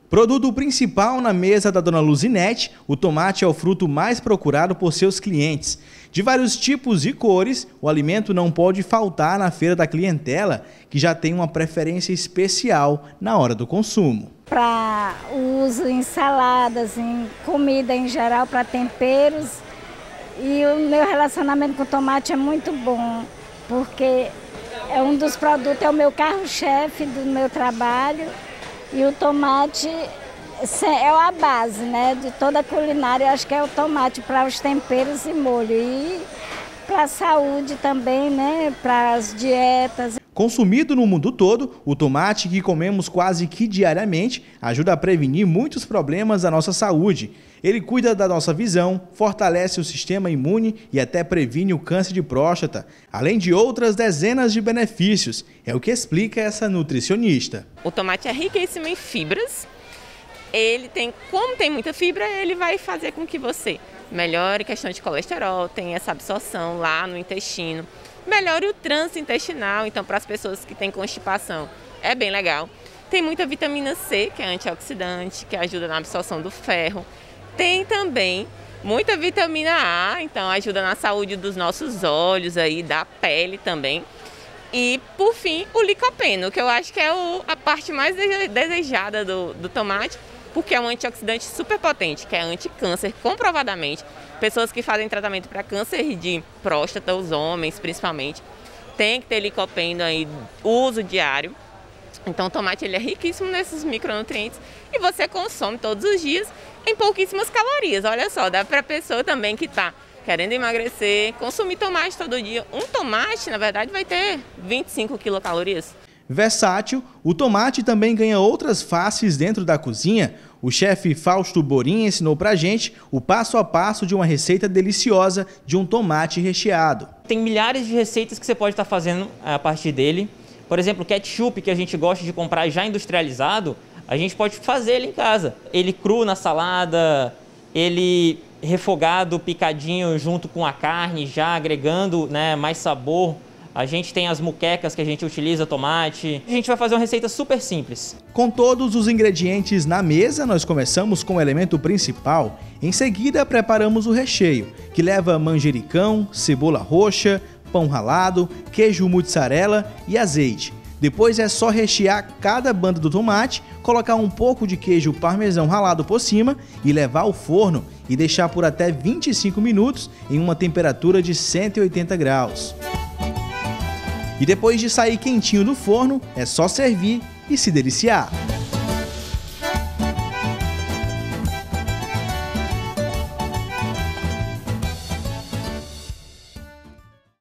Produto principal na mesa da Dona Luzinete, o tomate é o fruto mais procurado por seus clientes. De vários tipos e cores, o alimento não pode faltar na feira da clientela, que já tem uma preferência especial na hora do consumo. Para uso em saladas, em comida em geral, para temperos. E o meu relacionamento com o tomate é muito bom, porque é um dos produtos, é o meu carro-chefe do meu trabalho. E o tomate é a base, né, de toda a culinária. Eu acho que é o tomate para os temperos e molho. E para a saúde também, né, para as dietas. Consumido no mundo todo, o tomate que comemos quase que diariamente ajuda a prevenir muitos problemas da nossa saúde. Ele cuida da nossa visão, fortalece o sistema imune e até previne o câncer de próstata, além de outras dezenas de benefícios. É o que explica essa nutricionista. O tomate é riquíssimo em fibras. Como tem muita fibra, ele vai fazer com que você melhore a questão de colesterol, tenha essa absorção lá no intestino. Melhore o trânsito intestinal, então para as pessoas que têm constipação é bem legal. Tem muita vitamina C, que é antioxidante, que ajuda na absorção do ferro. Tem também muita vitamina A, então ajuda na saúde dos nossos olhos, aí, da pele também. E, por fim, o licopeno, que eu acho que é a parte mais desejada do tomate, porque é um antioxidante super potente, que é anti-câncer, comprovadamente. Pessoas que fazem tratamento para câncer de próstata, os homens principalmente, tem que ter licopeno aí, uso diário. Então o tomate ele é riquíssimo nesses micronutrientes e você consome todos os dias em pouquíssimas calorias. Olha só, dá para a pessoa também que está querendo emagrecer, consumir tomate todo dia. Um tomate, na verdade, vai ter 25 quilocalorias. Versátil, o tomate também ganha outras faces dentro da cozinha. O chefe Fausto Borim ensinou pra gente o passo a passo de uma receita deliciosa de um tomate recheado. Tem milhares de receitas que você pode estar fazendo a partir dele. Por exemplo, o ketchup que a gente gosta de comprar já industrializado, a gente pode fazer ele em casa. Ele cru na salada, ele refogado, picadinho junto com a carne, já agregando, né, mais sabor. A gente tem as muquecas que a gente utiliza tomate. A gente vai fazer uma receita super simples. Com todos os ingredientes na mesa, nós começamos com o elemento principal. Em seguida, preparamos o recheio, que leva manjericão, cebola roxa, pão ralado, queijo mussarela e azeite. Depois é só rechear cada banda do tomate, colocar um pouco de queijo parmesão ralado por cima e levar ao forno e deixar por até 25 minutos em uma temperatura de 180 graus. E depois de sair quentinho do forno, é só servir e se deliciar.